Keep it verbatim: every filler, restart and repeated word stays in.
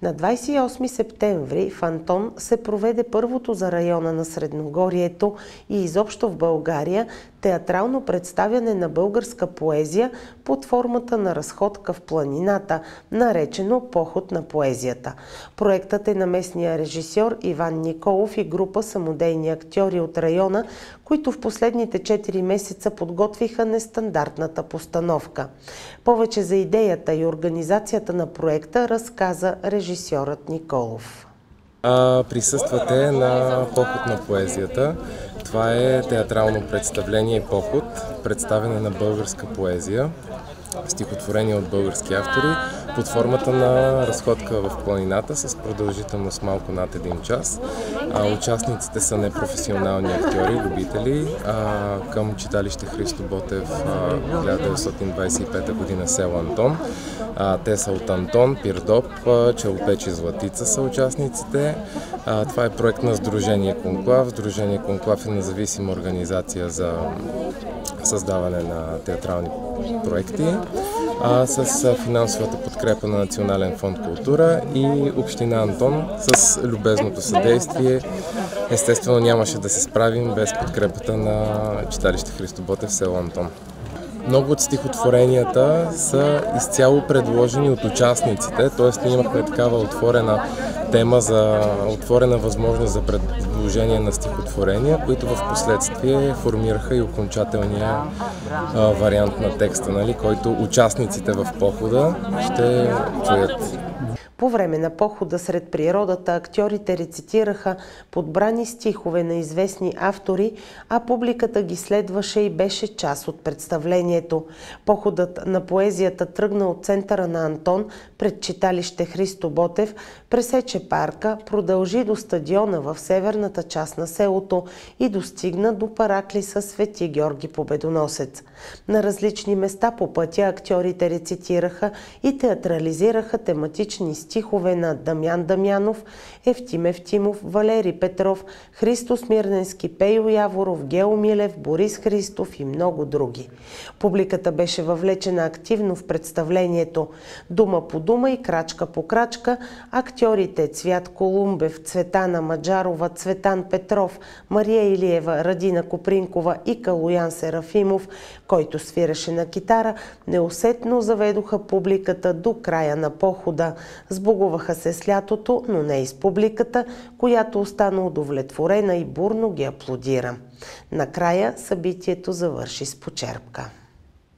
На двадесет и осми септември в Антон се проведе първото за района на Средногорието и изобщо в България театрално представяне на българска поезия под формата на разходка в планината, наречено "Поход на поезията". Проектът е на местния режисьор Иван Николов и група самодейни актьори от района, които в последните четири месеца подготвиха нестандартната постановка. Повече за идеята и организацията на проекта разказа режисьорът Николов. Присъствате на "Поход на поезията". Това е театрално представление "Поход", представяне на българска поезия, стихотворения от български автори, под формата на разходка в планината с продължителност малко над един час. А, участниците са непрофесионални актьори, любители а, към читалище Христо Ботев, а, хиляда деветстотин двадесет и пета година, село Антон. А, те са от Антон, Пирдоп, Челопеч и Златица са участниците. А, това е проект на Сдружение Конклав. Сдружение Конклав е независима организация за създаване на театрални проекти, а, с финансовата подкрепа на Национален фонд "Култура" и Община Антон с любезното съдействие. Естествено нямаше да се справим без подкрепата на читалище Христо Ботев, село Антон. Много от стихотворенията са изцяло предложени от участниците, т.е. ние имахме такава отворена тема, за отворена възможност за предложение на стихотворения, които в последствие формираха и окончателния а, вариант на текста, нали, който участниците в похода ще чуят. По време на похода сред природата актьорите рецитираха подбрани стихове на известни автори, а публиката ги следваше и беше част от представлението. Походът на поезията тръгна от центъра на Антон пред читалище Христо Ботев, пресече парка, продължи до стадиона в северната част на селото и достигна до параклиса Свети Георги Победоносец. На различни места по пътя актьорите рецитираха и театрализираха тематични стихове на Дамян Дамянов, Евтим Евтимов, Валери Петров, Христо Смирненски, Пейо Яворов, Гео Милев, Борис Христов и много други. Публиката беше въвлечена активно в представлението. Дума по дума и крачка по крачка актьорите Цвят Колумбев, Цветана Маджарова, Цветан Петров, Мария Илиева, Радина Копринкова и Калоян Серафимов, който свиреше на китара, неусетно заведоха публиката до края на похода. Сбогуваха се с лятото, но не и с публиката, която остана удовлетворена и бурно ги аплодира. Накрая събитието завърши с почерпка.